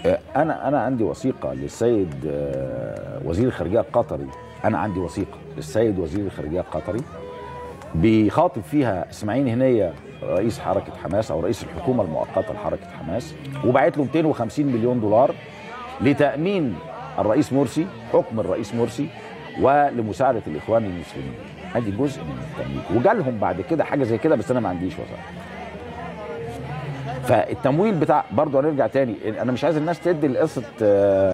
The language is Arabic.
انا عندي وثيقه للسيد وزير الخارجيه القطري. انا عندي وثيقه للسيد وزير الخارجيه القطري بيخاطب فيها اسماعيل هنيه رئيس حركه حماس او رئيس الحكومه المؤقته لحركه حماس، وبعت له 250 مليون دولار لتامين الرئيس مرسي، حكم الرئيس مرسي، ولمساعده الاخوان المسلمين. ادي جزء من التمويل، وجالهم بعد كده حاجه زي كده، بس انا ما عنديش وثائق. فالتمويل بتاع برضه هنرجع تاني، انا مش عايز الناس تدي لقصه